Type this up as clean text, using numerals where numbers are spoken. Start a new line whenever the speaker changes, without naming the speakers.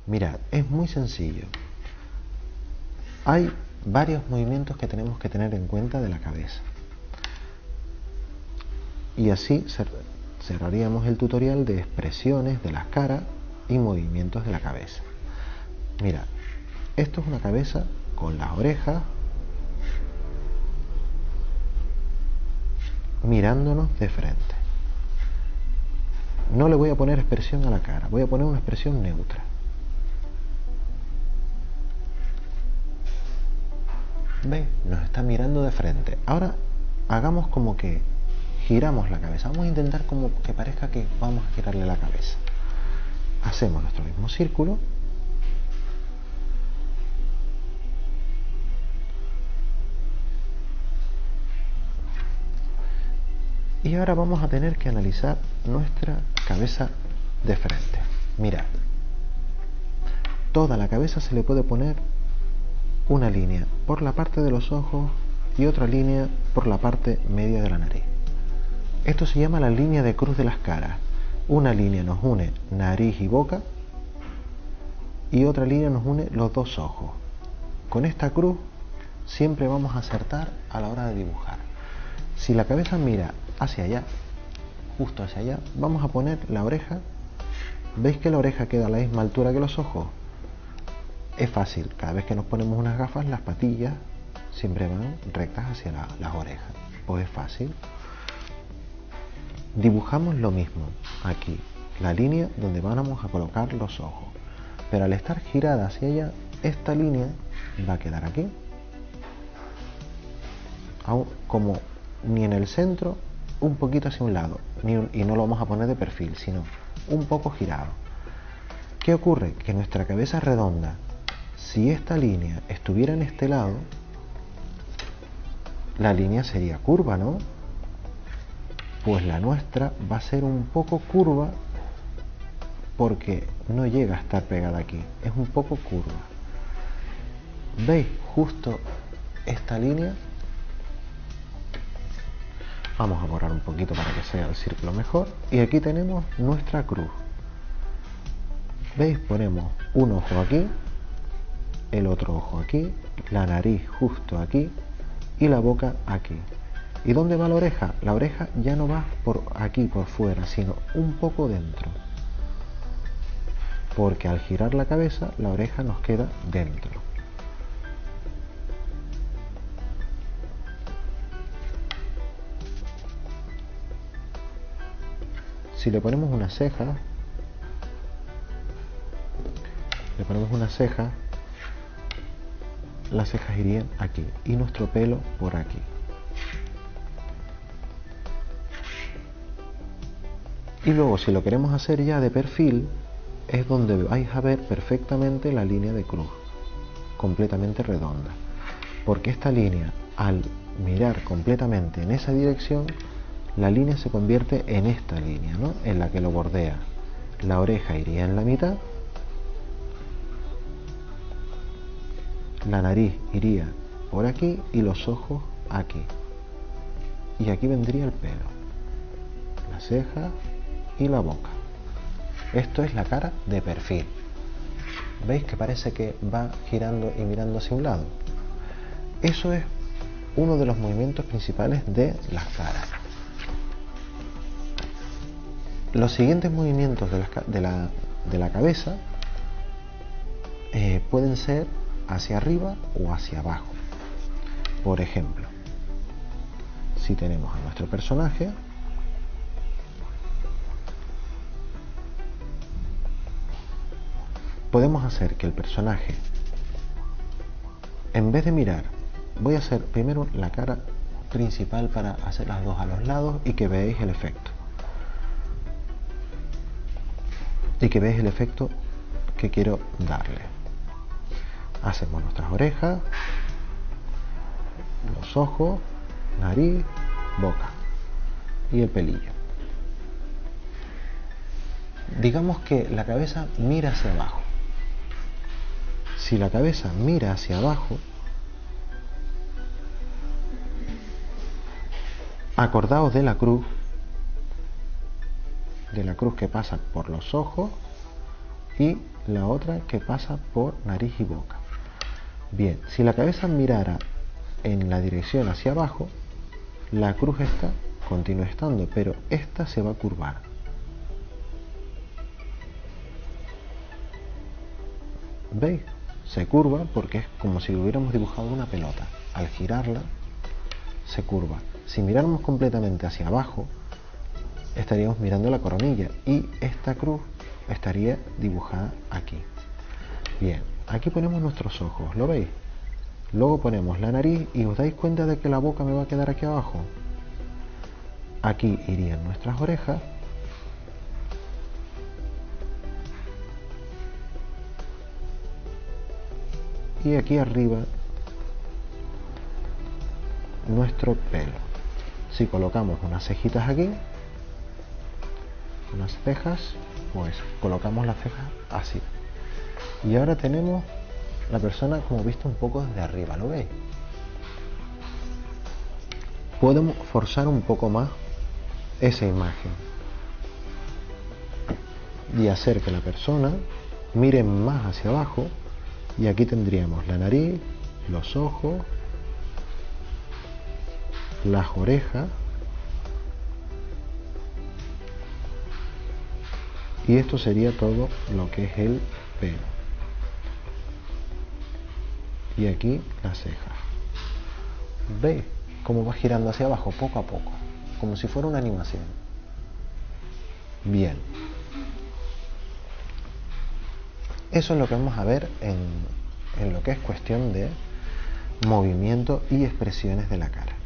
Mirad, es muy sencillo. Hay varios movimientos que tenemos que tener en cuenta de la cabeza. Y así cerraríamos el tutorial de expresiones de las caras y movimientos de la cabeza. Mirad, esto es una cabeza con las orejas mirándonos de frente. No le voy a poner expresión a la cara, voy a poner una expresión neutra. ¿Veis? Nos está mirando de frente. Ahora hagamos como que giramos la cabeza. Vamos a intentar como que parezca que vamos a girarle la cabeza. Hacemos nuestro mismo círculo. Y ahora vamos a tener que analizar nuestra cabeza de frente. Mirad. Toda la cabeza se le puede poner una línea por la parte de los ojos y otra línea por la parte media de la nariz. Esto se llama la línea de cruz de las caras. Una línea nos une nariz y boca y otra línea nos une los dos ojos. Con esta cruz siempre vamos a acertar a la hora de dibujar. Si la cabeza mira hacia allá, justo hacia allá, vamos a poner la oreja. ¿Veis que la oreja queda a la misma altura que los ojos? Es fácil, cada vez que nos ponemos unas gafas, las patillas siempre van rectas hacia las orejas. Pues es fácil. Dibujamos lo mismo aquí, la línea donde vamos a colocar los ojos. Pero al estar girada hacia allá, esta línea va a quedar aquí. Como ni en el centro, un poquito hacia un lado. Y no lo vamos a poner de perfil, sino un poco girado. ¿Qué ocurre? Que nuestra cabeza es redonda. Si esta línea estuviera en este lado, la línea sería curva, ¿no? Pues la nuestra va a ser un poco curva porque no llega a estar pegada aquí, es un poco curva. ¿Veis justo esta línea? Vamos a borrar un poquito para que sea el círculo mejor. Y aquí tenemos nuestra cruz. ¿Veis? Ponemos un ojo aquí, el otro ojo aquí, la nariz justo aquí y la boca aquí. ¿Y dónde va la oreja? La oreja ya no va por aquí, por fuera, sino un poco dentro. Porque al girar la cabeza, la oreja nos queda dentro. Si le ponemos una ceja, las cejas irían aquí y nuestro pelo por aquí. Y luego, si lo queremos hacer ya de perfil, es donde vais a ver perfectamente la línea de cruz, completamente redonda. Porque esta línea, al mirar completamente en esa dirección, la línea se convierte en esta línea, ¿no? En la que lo bordea. La oreja iría en la mitad, la nariz iría por aquí y los ojos aquí. Y aquí vendría el pelo, la ceja y la boca. Esto es la cara de perfil. ¿Veis que parece que va girando y mirando hacia un lado? Eso es uno de los movimientos principales de las caras. Los siguientes movimientos de la cabeza pueden ser hacia arriba o hacia abajo. Por ejemplo, si tenemos a nuestro personaje, podemos hacer que el personaje, en vez de mirar, voy a hacer primero la cara principal para hacer las dos a los lados y que veáis el efecto. Y que veáis el efecto que quiero darle. Hacemos nuestras orejas, los ojos, nariz, boca y el pelillo. Digamos que la cabeza mira hacia abajo. Si la cabeza mira hacia abajo, acordaos de la cruz que pasa por los ojos y la otra que pasa por nariz y boca. Bien, si la cabeza mirara en la dirección hacia abajo, la cruz esta continúa estando, pero esta se va a curvar. ¿Veis? Se curva porque es como si hubiéramos dibujado una pelota. Al girarla, se curva. Si miráramos completamente hacia abajo, estaríamos mirando la coronilla y esta cruz estaría dibujada aquí. Bien, aquí ponemos nuestros ojos, ¿lo veis? Luego ponemos la nariz y os dais cuenta de que la boca me va a quedar aquí abajo. Aquí irían nuestras orejas. Y aquí arriba nuestro pelo. Si colocamos unas cejitas aquí, unas cejas, pues colocamos las cejas así. Y ahora tenemos la persona como visto un poco desde arriba, ¿lo veis? Podemos forzar un poco más esa imagen y hacer que la persona mire más hacia abajo, y aquí tendríamos la nariz, los ojos, las orejas, y esto sería todo lo que es el pelo. Y aquí las cejas. ¿Veis cómo va girando hacia abajo poco a poco? Como si fuera una animación. Bien. Eso es lo que vamos a ver en lo que es cuestión de movimiento y expresiones de la cara.